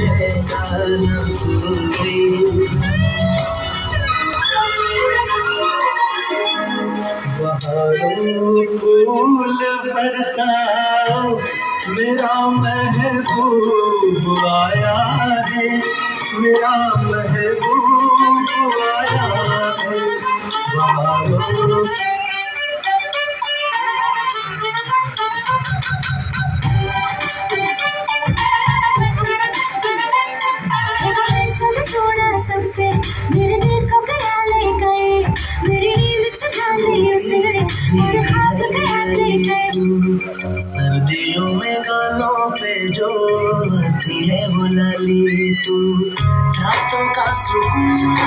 जैसा न कोई। बहारों फूल बरसाओ, मेरा महबूब आया है, मेरा महबूब आया है। बहारों सबसे मेरे दिल को गया लेकर, मेरी नींद चुरा ली उसे और ख्वाब गया लेकर। सर्दियों में गालों पे जो आती है वो लाली तू, रातों का सुकून